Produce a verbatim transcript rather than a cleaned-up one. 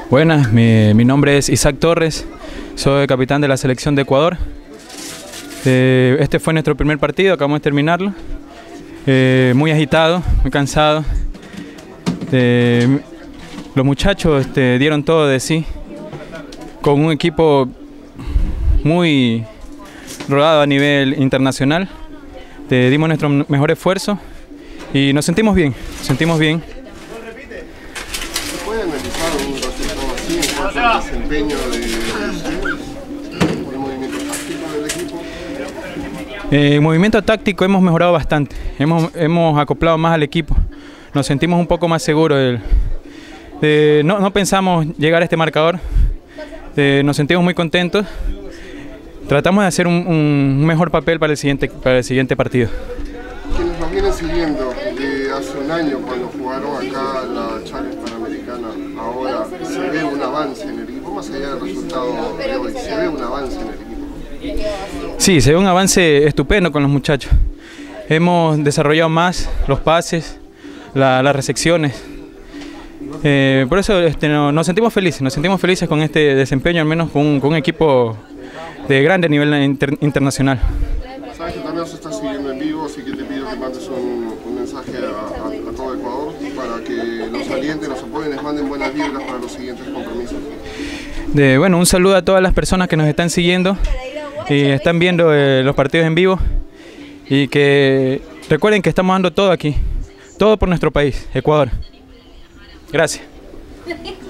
Buenas, mi, mi nombre es Isaac Torres, soy capitán de la selección de Ecuador. Eh, este fue nuestro primer partido, acabamos de terminarlo. Eh, muy agitado, muy cansado. Eh, los muchachos este, dieron todo de sí, con un equipo muy rodado a nivel internacional. Eh, dimos nuestro mejor esfuerzo y nos sentimos bien, nos sentimos bien. ¿Se puede analizar un resultado así en cuanto al desempeño de, del movimiento táctico del equipo? En eh, movimiento táctico hemos mejorado bastante, hemos, hemos acoplado más al equipo, nos sentimos un poco más seguros. El, eh, no, no pensamos llegar a este marcador, eh, nos sentimos muy contentos, tratamos de hacer un, un mejor papel para el siguiente, para el siguiente partido. Quienes nos vienen siguiendo de hace un año cuando jugaron acá la Challenge Panamericana, ahora se ve un avance en el equipo, más allá del resultado de hoy, se ve un avance en el equipo. Sí, se ve un avance estupendo con los muchachos. Hemos desarrollado más los pases, la, las recepciones. Eh, por eso este, no, nos sentimos felices, nos sentimos felices con este desempeño, al menos con un, con un equipo de grande nivel inter, internacional. Sabes que también nos estás siguiendo en vivo, así que te pido que mandes un, un mensaje a, a, a todo Ecuador para que los alienten, los apoyen, les manden buenas vibras para los siguientes compromisos. De, bueno, un saludo a todas las personas que nos están siguiendo y están viendo eh, los partidos en vivo, y que recuerden que estamos dando todo aquí, todo por nuestro país, Ecuador. Gracias.